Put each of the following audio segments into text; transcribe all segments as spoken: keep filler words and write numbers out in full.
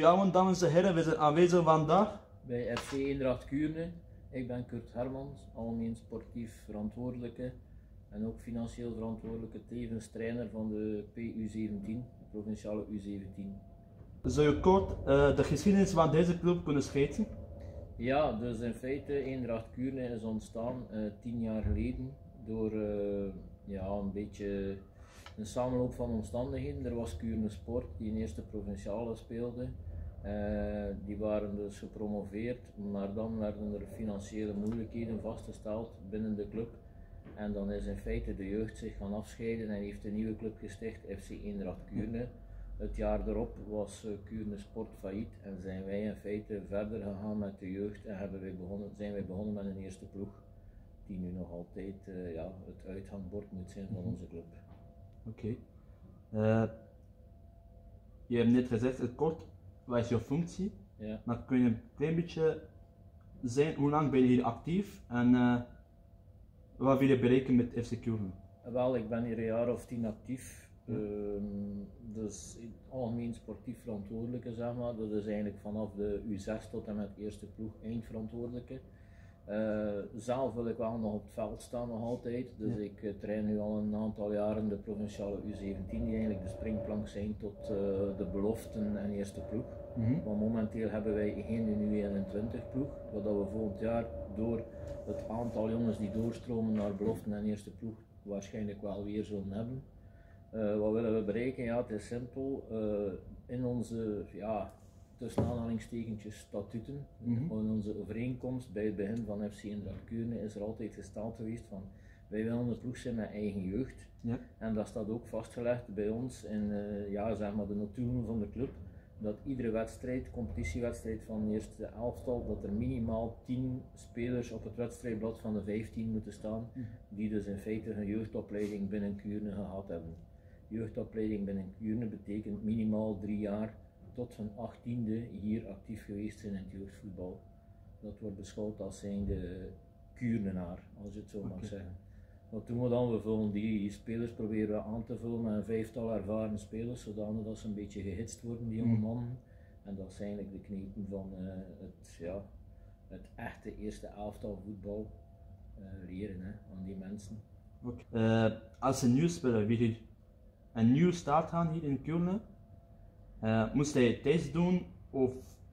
jou, dames en heren. We zijn aanwezig vandaag bij F C Eendracht Kuurne. Ik ben Kurt Hermans, algemeen sportief verantwoordelijke en ook financieel verantwoordelijke, tevens trainer van de P U zeventien, de provinciale U zeventien. Zou je kort uh, de geschiedenis van deze club kunnen schetsen? Ja, dus in feite Eendracht Kuurne is ontstaan uh, tien jaar geleden door uh, ja, een beetje een samenloop van omstandigheden. Er was Kuurne Sport die in eerste provinciale speelde. Uh, die waren dus gepromoveerd, maar dan werden er financiële moeilijkheden vastgesteld binnen de club. En dan is in feite de jeugd zich gaan afscheiden en heeft een nieuwe club gesticht, F C Eendracht Kuurne. Het jaar erop was uh, Kuurne Sport failliet en zijn wij in feite verder gegaan met de jeugd en hebben wij begonnen, zijn wij begonnen met een eerste ploeg, die nu nog altijd uh, ja, het uithangbord moet zijn van onze club. Oké. Okay. Uh, je hebt net gezegd, het kort, wat is jouw functie? Ja. Dan kun je een klein beetje zijn, hoe lang ben je hier actief en uh, wat wil je bereiken met F C Kuurne? Wel, ik ben hier een jaar of tien actief. Ja. Um, dus algemeen sportief verantwoordelijke, zeg maar. Dat is eigenlijk vanaf de U zes tot en met eerste ploeg eindverantwoordelijke. Uh, zelf wil ik wel nog op het veld staan, nog altijd. Dus ja. ik uh, train nu al een aantal jaren de provinciale U zeventien, die eigenlijk de springplank zijn tot uh, de beloften en eerste ploeg. Mm-hmm. Want momenteel hebben wij geen U eenentwintig ploeg, wat we volgend jaar door het aantal jongens die doorstromen naar beloften en eerste ploeg waarschijnlijk wel weer zullen hebben. Uh, wat willen we bereiken? Ja, het is simpel. Uh, in onze, ja, tussen aanhalingstekentjes statuten, mm-hmm. in onze overeenkomst bij het begin van F C Eendracht Kuurne is er altijd gesteld geweest van wij willen een ploeg zijn met eigen jeugd. Ja. En dat staat ook vastgelegd bij ons in uh, ja, zeg maar de notulen van de club, dat iedere wedstrijd, competitiewedstrijd van de eerste elftal, dat er minimaal tien spelers op het wedstrijdblad van de vijftien moeten staan, mm-hmm. die dus in feite een jeugdopleiding binnen Kuurne gehad hebben. Jeugdopleiding binnen Kuurne betekent minimaal drie jaar tot hun achttiende hier actief geweest zijn in het jeugdvoetbal. Dat wordt beschouwd als zijnde Kuurnenaar, als je het zo mag okay. zeggen. Wat doen we dan? We vullen die spelers proberen we aan te vullen met een vijftal ervaren spelers, zodanig dat ze een beetje gehitst worden, die jonge mannen. En dat is eigenlijk de knepen van uh, het, ja, het echte eerste elftal voetbal uh, leren hè, aan die mensen. Okay. Uh, als een nieuw speler wil je een nieuw start gaan hier in Kuurne, uh, moest hij test doen of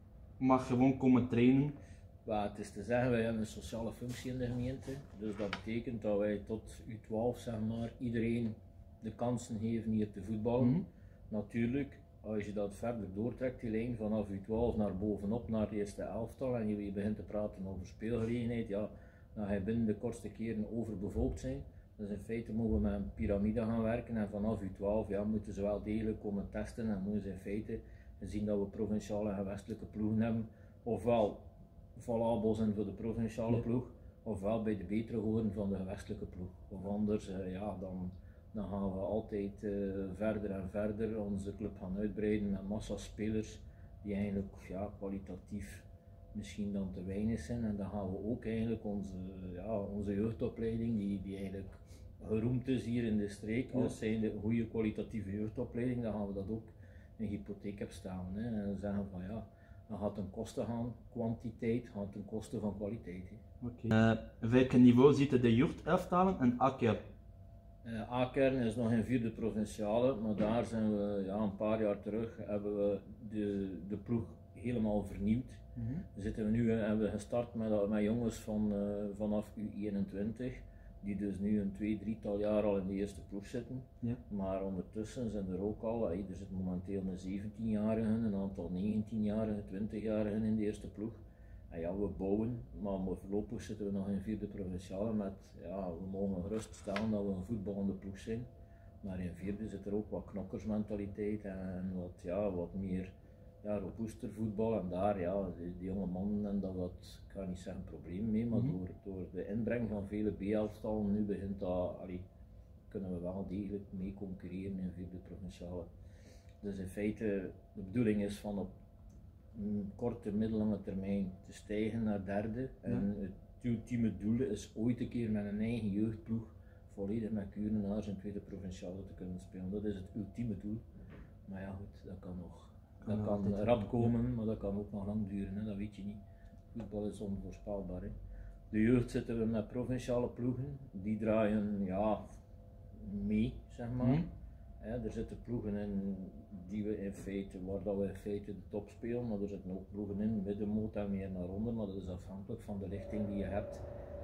mag gewoon komen trainen? Ja, het is te zeggen, wij hebben een sociale functie in de gemeente, dus dat betekent dat wij tot U twaalf zeg maar, iedereen de kansen geven hier te voetballen. Mm-hmm. Natuurlijk, als je dat verder doortrekt, die lijn vanaf U twaalf naar bovenop, naar de eerste elftal en je begint te praten over speelgelegenheid, ja, dan ga je binnen de kortste keren overbevolkt zijn. Dus in feite mogen we met een piramide gaan werken en vanaf U twaalf ja, moeten ze wel degelijk komen testen en moeten ze in feite zien dat we provinciale en westelijke ploegen hebben, ofwel valabel zijn voor de provinciale ja. ploeg, ofwel bij de betere horen van de gewestelijke ploeg. Of anders, uh, ja, dan, dan gaan we altijd uh, verder en verder onze club gaan uitbreiden met massa spelers die eigenlijk ja, kwalitatief misschien dan te weinig zijn. En dan gaan we ook eigenlijk onze, ja, onze jeugdopleiding, die, die eigenlijk geroemd is hier in de streek, als zijn de goede kwalitatieve jeugdopleiding, dan gaan we dat ook in hypotheek hebben staan. Hè. En zeggen van ja, dan gaat het ten koste gaan kwantiteit, gaat ten koste van kwaliteit. Okay. Uh, welk niveau zitten de jeugdelftalen en A-kern? Uh, A-kern is nog een vierde provinciale, maar daar zijn we ja, een paar jaar terug hebben we de, de ploeg helemaal vernieuwd. Mm-hmm. Zitten we nu, hebben we gestart met, met jongens van, uh, vanaf U eenentwintig, die dus nu een twee, drietal jaar al in de eerste ploeg zitten. Ja. Maar ondertussen zijn er ook al, er zit momenteel een zeventienjarigen, een aantal negentienjarigen, twintigjarigen in de eerste ploeg. En ja, we bouwen, maar voorlopig zitten we nog in vierde provinciale met, ja, we mogen gerust stellen dat we een voetballende ploeg zijn. Maar in vierde zit er ook wat knokkersmentaliteit en wat, ja, wat meer ja, robuuster voetbal. En daar, ja, die, die jonge mannen en dat wat, ik ga niet zeggen probleem mee, maar mm-hmm. door, door de inbreng van vele B-elftallen nu begint dat, allee, kunnen we wel degelijk mee concurreren in vierde provinciale. Dus in feite, de bedoeling is van op een korte, middellange termijn te stijgen naar derde. Ja. En het ultieme doel is ooit een keer met een eigen jeugdploeg volledig met Kuurnenaars in tweede provinciale te kunnen spelen. Dat is het ultieme doel. Maar ja goed, dat kan nog. Dat Ja, kan altijd rap wel, komen, maar dat kan ook nog lang duren, hè? Dat weet je niet. Voetbal is onvoorspelbaar. Hè? De jeugd zitten we met provinciale ploegen, die draaien ja, mee, zeg maar. Mhm. Hè, er zitten ploegen in die we in feite, waar dat we in feite de top spelen, maar er zitten ook ploegen in, middenmoot en meer naar onder, maar dat is afhankelijk van de richting die je hebt.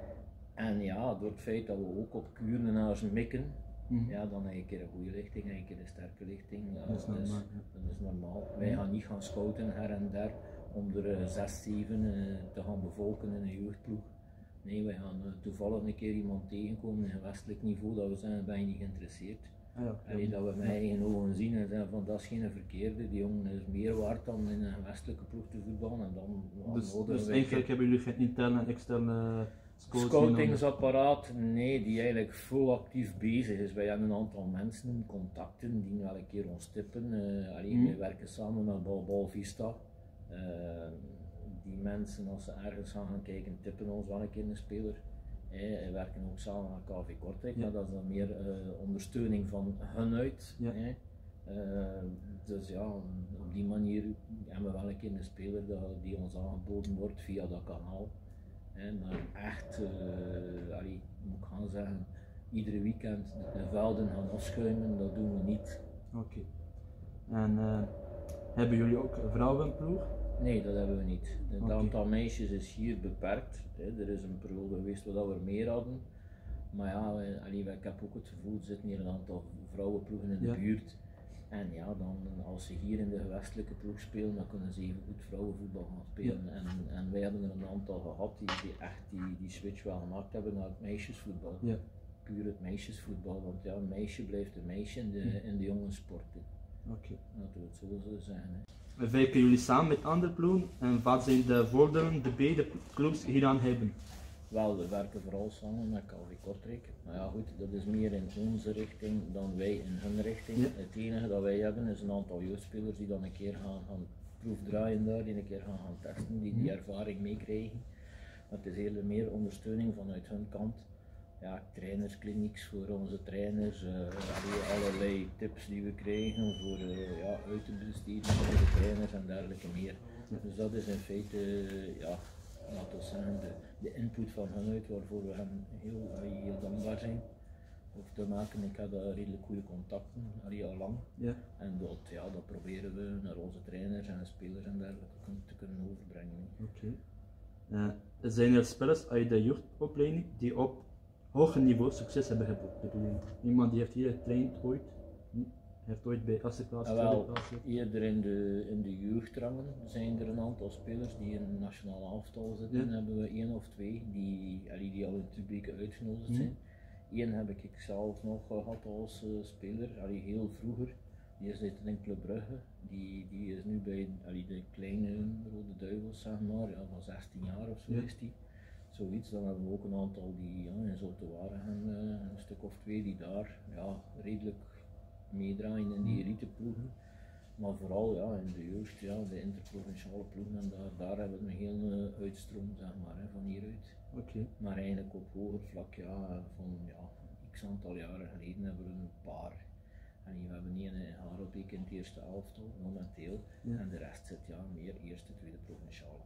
En ja, door het feit dat we ook op Kuurnenaars mikken, Mhm. ja, dan heb je een keer een goede richting en een keer een sterke richting. Ja, Dat is dus, normaal, ja. dat is normaal. Wij gaan niet gaan scouten her en der om er uh, zes, zeven uh, te gaan bevolken in een jeugdploeg. Nee, wij gaan uh, toevallig een keer iemand tegenkomen in een westelijk niveau dat we zijn, ben je niet geïnteresseerd. Ah, ja, En ja. dat we met eigen ogen zien en zeggen van dat is geen verkeerde, die jongen is meer waard dan in een westelijke ploeg te voetballen. En dan, dan Dus, nodigen dus wij eigenlijk geen- hebben jullie geen interne en externe scouts Scoutingsapparaat, nee, die eigenlijk vol actief bezig is. Wij hebben een aantal mensen, contacten, die wel een keer ons tippen. Uh, allee, Mhm. Wij werken samen met Bal Bal Vista. Uh, die mensen, als ze ergens gaan gaan kijken, tippen ons wel een keer een speler. Eh, we werken ook samen met K V Kortrijk, Ja. maar dat is dan meer uh, ondersteuning van hun uit. Ja. Eh. Uh, dus ja, op die manier hebben we wel een keer een speler dat, die ons aangeboden wordt via dat kanaal. En maar echt, uh, allee, moet ik gaan zeggen, iedere weekend de velden gaan afschuimen, dat doen we niet. Oké. Okay. En uh, hebben jullie ook een vrouwenploeg? Nee, dat hebben we niet. Het Okay. aantal meisjes is hier beperkt. Hè. Er is een periode geweest waar we meer hadden. Maar ja, wij, allee, ik heb ook het gevoel, er zitten hier een aantal vrouwenploegen in de ja. buurt. En ja, dan, als ze hier in de westelijke ploeg spelen, dan kunnen ze even goed vrouwenvoetbal gaan spelen. Ja. En, en wij hebben er een aantal gehad die, die echt die, die switch wel gemaakt hebben naar het meisjesvoetbal. Ja. Puur het meisjesvoetbal, want ja, een meisje blijft een meisje in de, ja. in de jongenssporten. Oké. Okay. Laten we het zo zullen zeggen. Hè. Werken jullie samen met andere ploegen en wat zijn de voordelen die beide clubs hieraan hebben? Wel, we werken vooral samen met K V Kortrijk. Maar ja goed, dat is meer in onze richting dan wij in hun richting. Ja. Het enige dat wij hebben is een aantal jeugdspelers die dan een keer gaan, gaan proefdraaien daar, die een keer gaan, gaan testen, die die ervaring meekrijgen. Het is heel meer ondersteuning vanuit hun kant. Ja, trainersklinieks voor onze trainers, uh, allerlei tips die we krijgen voor uh, ja, uit te besteden voor de trainers en dergelijke meer. Ja. Dus dat is in feite, uh, ja, laten we zeggen, de, de input van hen uit waarvoor we hen heel, uh, heel dankbaar zijn. Of te maken, ik heb daar redelijk goede contacten, allee, al lang. Ja. En dat, ja, dat proberen we naar onze trainers en spelers en dergelijke te kunnen overbrengen. Oké. Okay. Uh, zijn er spelers uit de jeugdopleiding die op hoger niveau succes hebben geboekt? Iemand die heeft hier getraind ooit, heeft ooit bij eerste klas, tweede klas? Eerder in de, in de jeugdrangen zijn er een aantal spelers die in een nationaal elftal zitten. Dan ja. hebben we één of twee die, die, die al in het publiek uitgenodigd zijn. Mm. Eén heb ik zelf nog gehad als uh, speler, allee, heel vroeger. Die zit in Club Brugge, die, die is nu bij allee, de kleine Rode Duivels, zeg maar, ja, van zestien jaar of zo ja. is die. Zoiets, dan hebben we ook een aantal die ja, in Zotewaren, uh, een stuk of twee die daar ja, redelijk meedraaien in die eliteploegen. Maar vooral ja, in de jeugd, ja, de interprovinciale ploegen, en daar, daar hebben we een hele uitstroom zeg maar, hè, van hieruit. Okay. Maar eigenlijk op hoger vlak, ja, van ja, x aantal jaren geleden hebben we een paar. En we hebben niet een Harelbeek in het eerste elftal momenteel, ja. En de rest zit ja, meer eerste, tweede provinciale.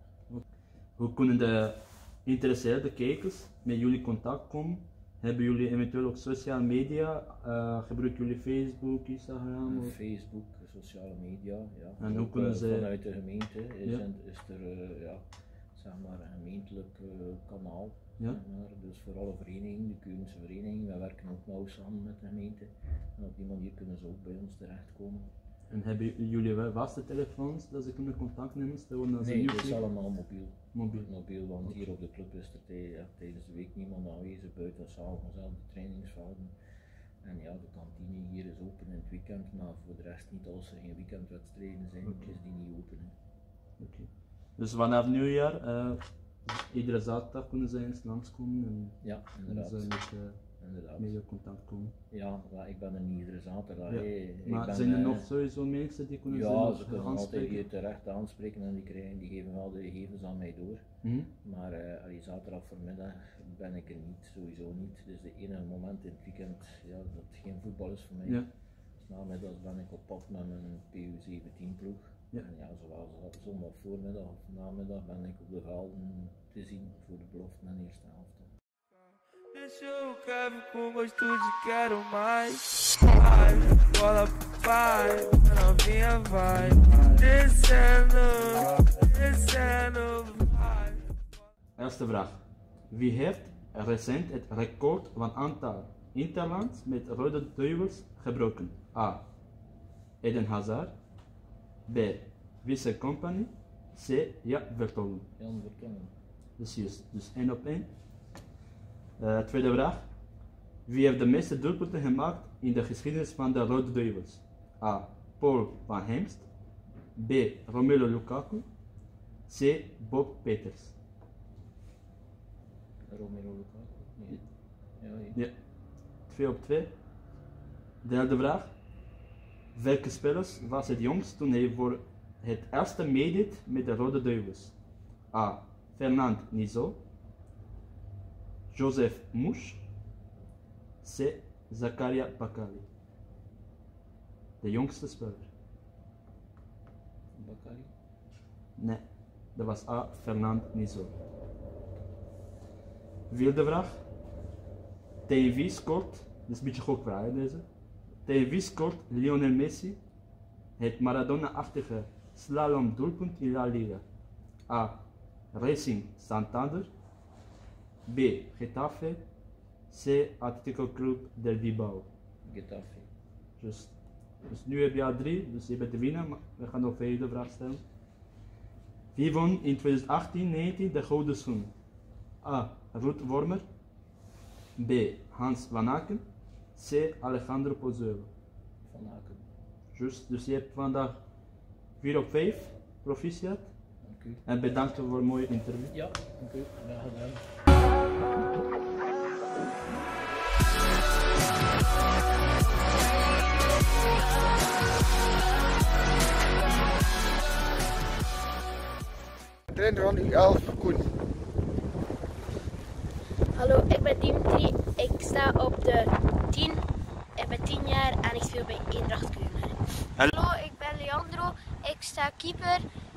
Hoe kunnen de geïnteresseerde kijkers met jullie contact komen? Hebben jullie eventueel ook sociale media? Uh, gebruiken jullie Facebook, Instagram? Uh, Facebook, sociale media, ja. En hoe ook, kunnen uh, ze... vanuit de gemeente is, ja. en, is er uh, ja, zeg maar een gemeentelijk uh, kanaal. Ja. Zeg maar. Dus voor alle verenigingen, de Kuurse vereniging, wij werken ook nauw samen met de gemeente. En op die manier kunnen ze ook bij ons terechtkomen. En hebben jullie wel vaste telefoons dat ze kunnen contact nemen? Nee, het is allemaal mobiel. Mobiel. mobiel want okay. Hier op de club is er tij, tijdens de week niemand aanwezig buiten s'avonds zelf de trainingsvelden. En ja, de kantine hier is open in het weekend, maar voor de rest niet als er geen weekendwedstrijden zijn, okay. Is die niet open. Okay. Dus vanaf nieuwjaar, uh, iedere zaterdag kunnen ze eens langskomen en ja, inderdaad. Ze met, uh, Inderdaad. met je contact komen. Ja, ja, ik ben er niet iedere zaterdag. Ja. Hey, maar ben, zijn er uh, nog sowieso mensen die kunnen ja, ze, ze kunnen altijd hier terecht aanspreken en die, krijgen, die geven wel de gegevens aan mij door. Mm-hmm. Maar uh, allee, zaterdag voormiddag ben ik er niet, sowieso niet. Dus de ene moment in het weekend ja, dat geen voetbal is voor mij. Ja. Namiddags ben ik op pad met mijn P U zeventien ploeg. Ja. En ja, zoals zondag voormiddag of namiddag ben ik op de velden te zien voor de belofte en eerste helft. Deixa eu quero com gosto de quero mais. Ai, bola vai, novinha vai. Descendo, descendo, vai. Eerste vraag. Wie heeft recent het record van aantal interlands met rode duivels gebroken? A. Eden Hazard. B. Wisse Company. C. Ja, Vertonghen. Jan Vertonghen. Dus juist, dus één op één. Uh, tweede vraag. Wie heeft de meeste doelpunten gemaakt in de geschiedenis van de Rode Duivels? A. Paul van Hemst. B. Romelu Lukaku. C. Bob Peters. Romelu Lukaku? Nee. Ja, nee. Ja. twee op twee. Derde vraag. Welke spelers was het jongst toen hij voor het eerste meedeed met de Rode Duivels? A. Fernand Nizot. Joseph Mouche. C. Zakaria Bakali. De jongste speler. Bakali? Nee, dat was A. Fernand Nizot. Vierde vraag. Tegen wie scoort, dit is een beetje gokvraag hè, deze. Tegen wie scoort Lionel Messi het Maradona-achtige slalom doelpunt in La Liga? A. Racing Santander. B. Getafe. C. Atletico Club del Bilbao. Getafe. Just. Dus nu heb je al drie, dus je bent de winnaar, maar we gaan nog een vraag stellen. Wie won in twintig achttien negentien de Gouden Schoen? A. Ruud Wormer. B. Hans Van Aken. C. Alejandro Pozuelo. Van Aken. Just, dus je hebt vandaag vier op vijf, proficiat. Dank u. En bedankt voor een mooie interview. Ja, dank u. Graag gedaan. Trainer van U elf, Koen. Hallo, ik ben Dimitri. Ik sta op de tien. Ik ben tien jaar en ik speel bij Eendracht Kuurne. Hallo, ik ben Leandro. Ik sta keeper.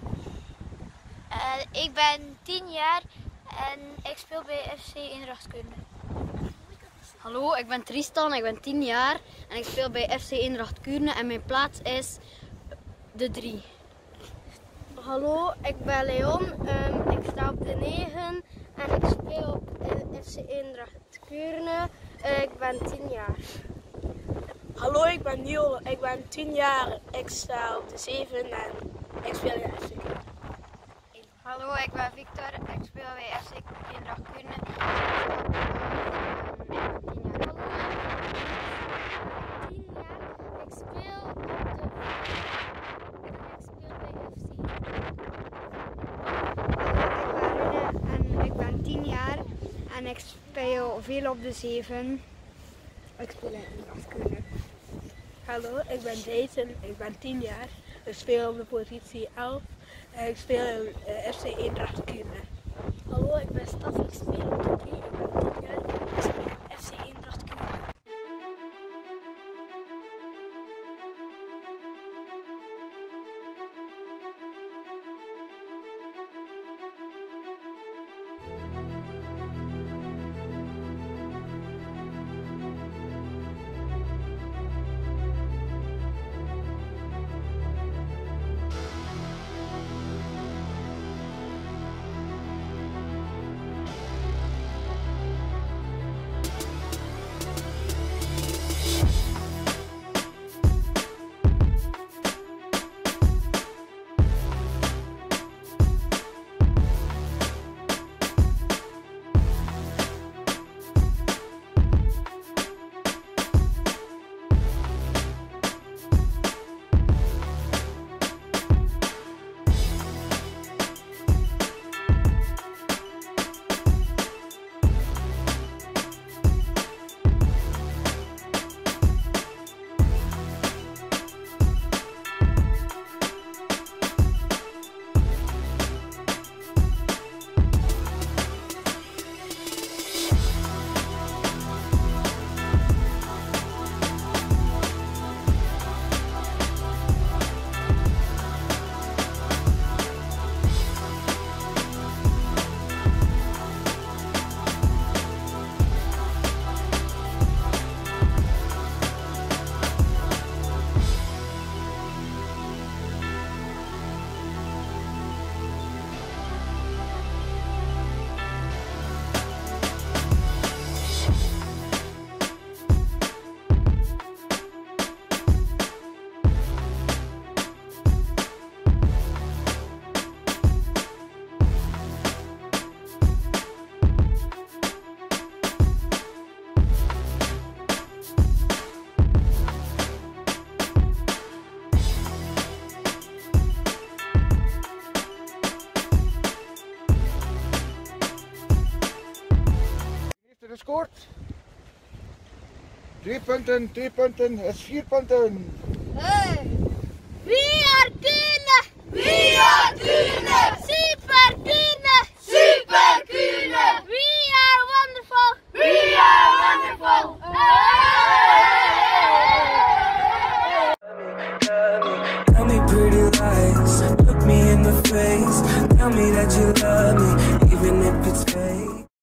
En ik ben tien jaar en ik speel bij F C Eendracht Kuurne. Hallo, ik ben Tristan. Ik ben tien jaar en ik speel bij F C Eendracht Kuurne en mijn plaats is de drie. Hallo, ik ben Leon. Um, ik sta op de negen en ik speel op F C Eendracht Kuurne. Uh, ik ben tien jaar. Hallo, ik ben Niel. Ik ben tien jaar. Ik sta op de zeven en ik speel in F C Kuurne. Hallo, ik ben Victor. Ik speel bij F C Eendracht Kuurne. Ik speel op de Ik ben tien jaar en ik speel veel op de zeven. Ik speel in Eendracht Kuurne. Hallo, ik ben Dayton. Ik ben tien jaar. Ik speel op de positie elf. En ik speel in uh, F C Eendracht Kuurne. Hallo, ik ben Staf. Ik speel op de drie. Ik ben tien jaar en ik speel in F C Eendracht Kuurne. Drie punten, twee punten, is vier punten. Hey. We are Kuurne! We are Kuurne! Super Kuurne! Super Kuurne! We are wonderful! We are wonderful! Tell me pretty lies, look me in the face. Tell me that you love me, even if it's fake.